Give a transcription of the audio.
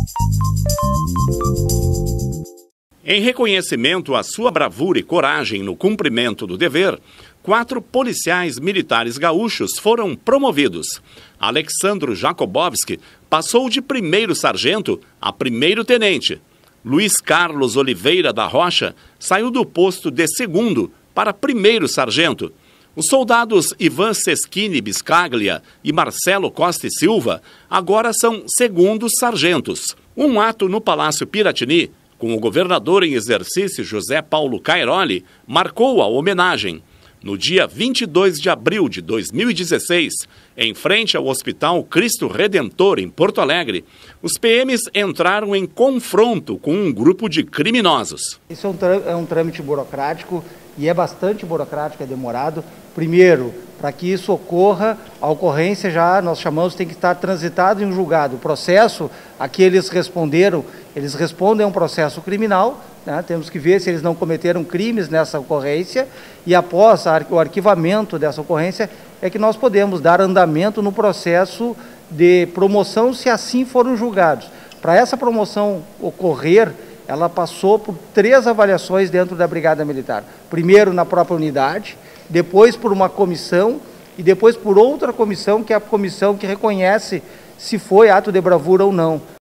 Em reconhecimento à sua bravura e coragem no cumprimento do dever, 4 policiais militares gaúchos foram promovidos. Alexandro Jakobowski passou de 1º sargento a 1º tenente. Luiz Carlos Oliveira da Rocha saiu do posto de 2º para 1º sargento. Os soldados Ivan Seschini Biscaglia e Marcelo Costa e Silva agora são 2º sargentos. Um ato no Palácio Piratini, com o governador em exercício José Paulo Cairoli, marcou a homenagem. No dia 22 de abril de 2016, em frente ao Hospital Cristo Redentor, em Porto Alegre, os PMs entraram em confronto com um grupo de criminosos. Isso é um trâmite burocrático e é bastante burocrático, é demorado. Primeiro, para que isso ocorra, a ocorrência já, nós chamamos, tem que estar transitado em um julgado. O processo a que eles respondem a um processo criminal, né? Temos que ver se eles não cometeram crimes nessa ocorrência e após o arquivamento dessa ocorrência é que nós podemos dar andamento no processo de promoção, se assim foram julgados. Para essa promoção ocorrer, ela passou por 3 avaliações dentro da Brigada Militar. Primeiro na própria unidade, depois por uma comissão e depois por outra comissão, que é a comissão que reconhece se foi ato de bravura ou não.